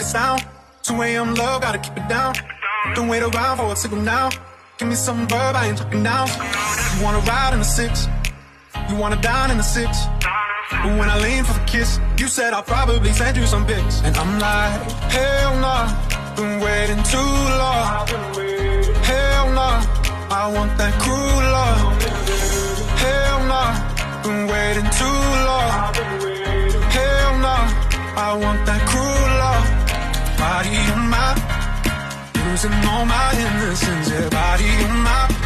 make a sound. 2 a.m. love, gotta keep it down. Don't wait around for a signal now. Give me some verb, I ain't talking now. You wanna ride in the 6, you wanna dine in the 6. But when I lean for the kiss, you said I'll probably send you some pics. And I'm like, hell nah, been waiting too long. Hell nah, I want that cruel love. Hell nah, been waiting too long. Hell nah, I want that cruel love. Body on my, losing all my innocence. Yeah, body on my.